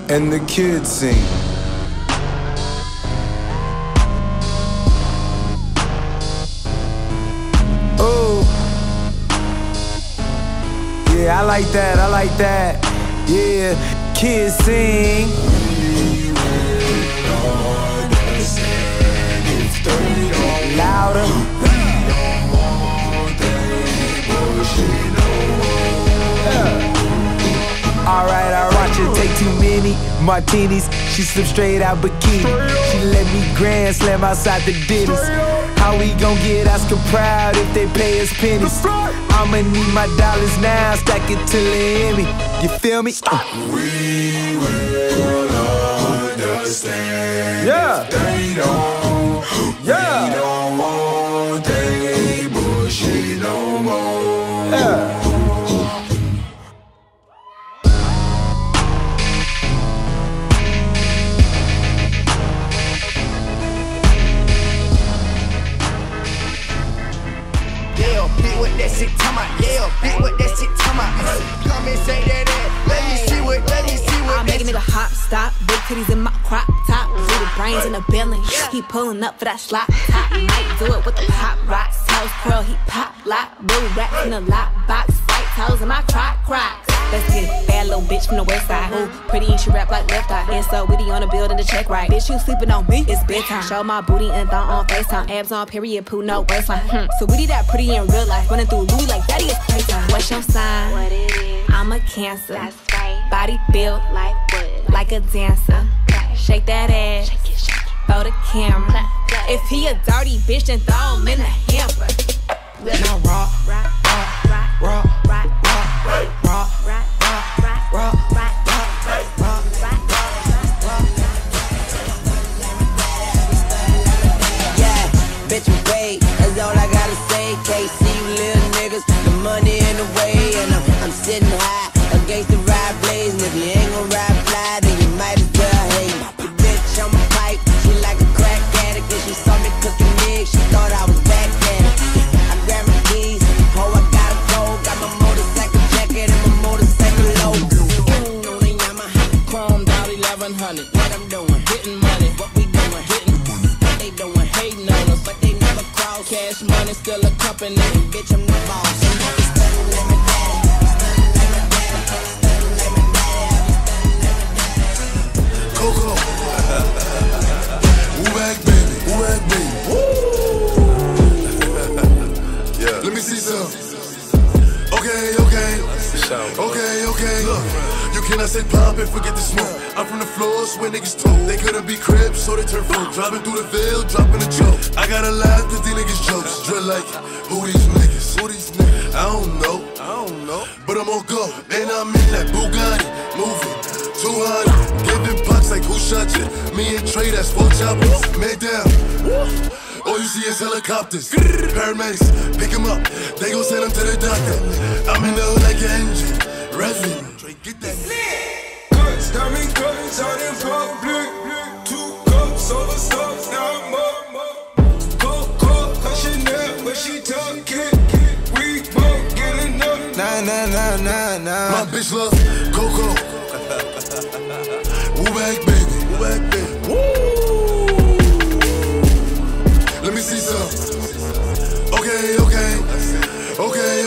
and the kids sing. Oh, yeah, I like that, I like that. Yeah, kids sing. Louder. Alright, watch her take too many martinis. She slipped straight out bikini. She let me grand slam outside the ditties. How we gon' get Oscar proud if they pay us pennies? I'ma need my dollars now, stack it till they Emmy. You feel me? We will understand. Yeah. If they don't, yeah. We don't want they bullshit no more. Yeah. What that shit talking about? Yeah, bitch, what that shit talking about? Come and say that. Let me see what. I'll make a nigga hop, stop. Big titties in my crop top. Little brains in the building. He pulling up for that slot top. Might do it with the pop rocks. Toes curl, he pop lock. Blue racks in the lock box. White toes in my crocs. Let's get it. Bad little bitch from the west side. Ooh, pretty and she rap like left eye. And so witty on the building to check right. Bitch, you sleeping on me? It's bedtime. Show my booty and thong on FaceTime. Abs on period, poo, no waistline. So witty that pretty in real life. Running through Louis like daddy is playtime. What's your sign? What it is? I'm a Cancer. That's right. Body built Like what? like a dancer. Okay. Shake that ass. Shake it, shake it. Throw the camera. If he a dirty bitch, then throw him in the hamper. Now rock, Rock, rock, rock, rock, rock, rock, rock, rock, yeah, bitch, wait. That's all I gotta say. Can't see you little niggas. The money in the way, and I'm sitting high against the ride blaze. And if you ain't gon' ride fly, then you might as well hate. Your bitch on my pipe, she like a crack addict. And she saw me cooking eggs, she thought I was back at it. I grabbed my keys, oh I gotta go. Got my motorcycle jacket and my motorcycle logo. On the Yamaha, chrome down 1100. What I'm doing, hitting money. What we doing, hitting money. What they doing, hating on us, but they never cross. Cash money still a company. Bitch, I'm the boss. Coco. Who back, baby? Who back, baby? Yeah. Let me see some. Okay. Look, you cannot say pop and forget the smoke. I'm from the floors where niggas told they couldn't be cribs, so they turn folk. Driving through the veil, dropping a joke. I gotta laugh cause these niggas jokes. Drill like, who these niggas? I don't know. But I'm on go, and I'm in that Bugatti, moving 200, giving pops like who shot you? Me and Trey, that's 4 choppers, man down. All you see is helicopters, paramedics, pick him up, they gon' send him to the doctor. I'm in the hood like an engine, revving. Trey, get that. Cuts, diamond cuts out in public. 2 cups over stuff, now I'm up. Coke, Chanel, but she talking. We both get enough. Nah. My bitch love Coco. Woo back, baby. Woo. Let me see some. Okay.